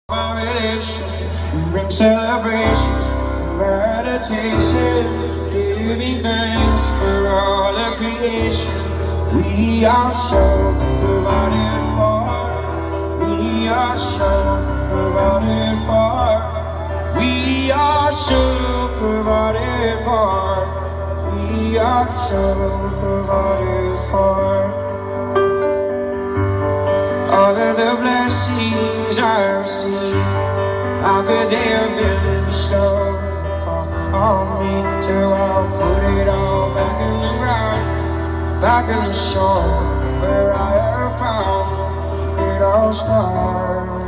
My religion brings celebration, meditation, giving thanks for all the creation. We are so provided for. We are so provided for. We are so provided for. We are so provided for. All of the blessings I have seen, how could they have been bestowed on me? So I'll put it all back in the ground, back in the soul, where I have found it all started.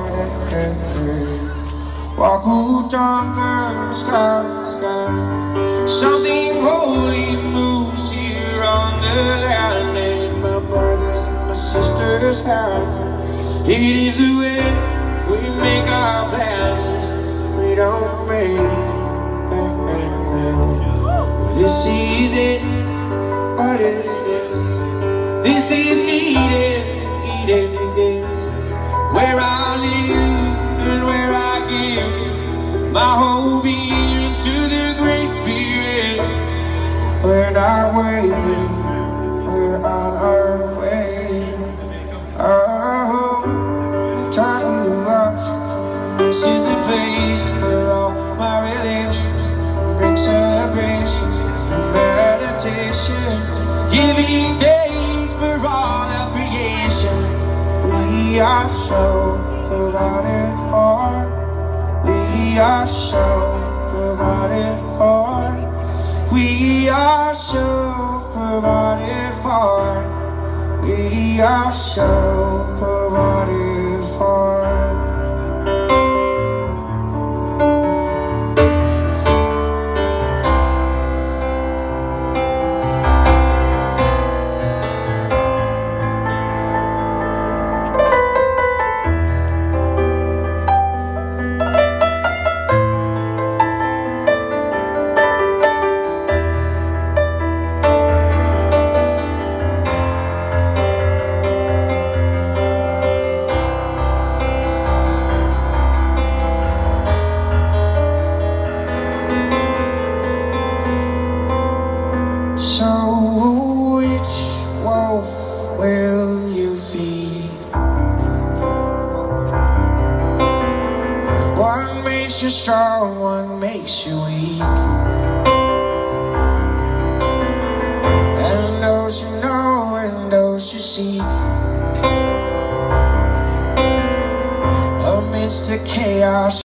Walk who conquer sky. Something holy moves here on the land. It is my brothers and my sisters' hands. It is the way we make our plans. We don't break. This is it. What is this? This is Eden. Eden is where I live and where I give my whole being to the Great Spirit. We're not waiting. We're on our way. This is the place for all my relations, bring celebrations and meditation, giving thanks for all of creation. We are so provided for. We are so provided for. We are so provided for. We are so provided for. So which wolf will you feed? One makes you strong, one makes you weak. And those who know and those who seek, amidst the chaos.